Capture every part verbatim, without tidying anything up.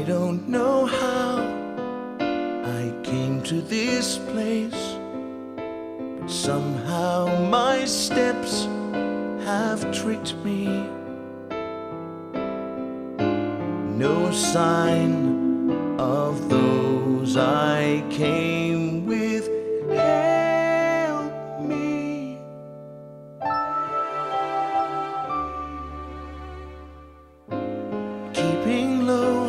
don't know how I came to this place, but somehow my steps have tricked me. No sign of those I came with. Help me. Keeping low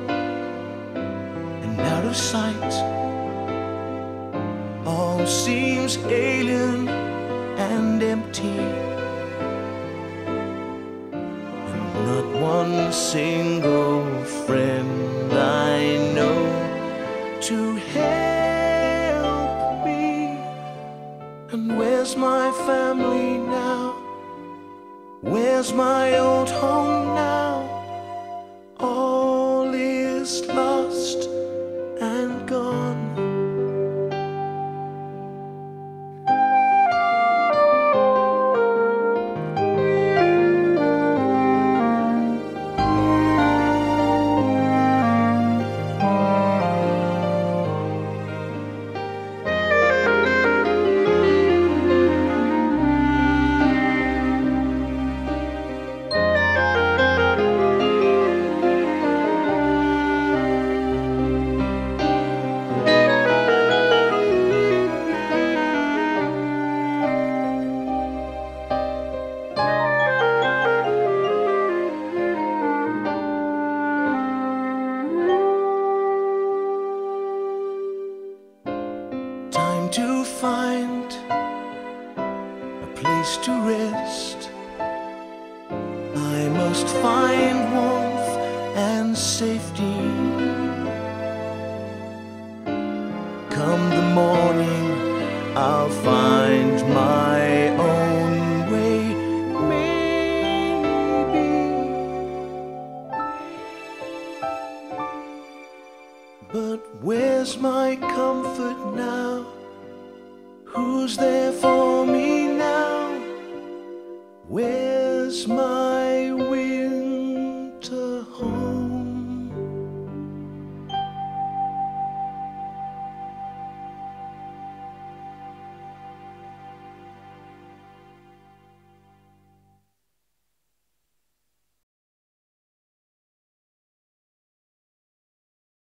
and out of sight, all seems alien and empty. Not one single friend I know to help me. And where's my family now? Where's my old home now? All is lost and gone. To find a place to rest, I must find warmth and safety. Come the morning, I'll find my own way, maybe. But where's my comfort now? Who's there for me now? Where's my